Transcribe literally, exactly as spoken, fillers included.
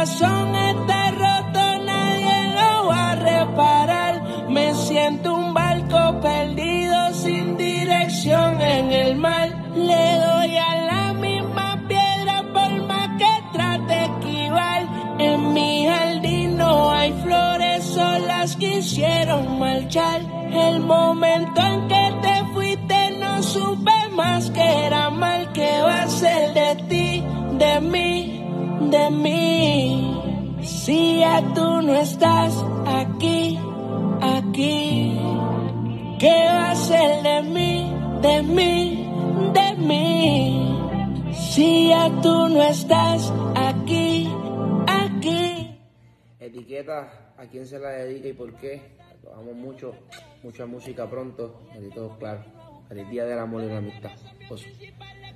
corazón está roto, nadie lo va a reparar. Me siento un barco perdido sin dirección en el mar. Le doy a la misma piedra por más que trate de esquivar. En mi jardín no hay flores, son las que hicieron marchar. El momento en que te fuiste no supe más que era mal. ¿Qué va a ser de ti, de mí, de mí? Si ya tú no estás aquí, aquí. ¿Qué va a ser de mí, de mí, de mí? Si ya tú no estás aquí, aquí. Etiqueta a quién se la dedica y por qué. Acabamos mucho, mucha música pronto. Edito, claro. Feliz día del amor y la amistad. Oso.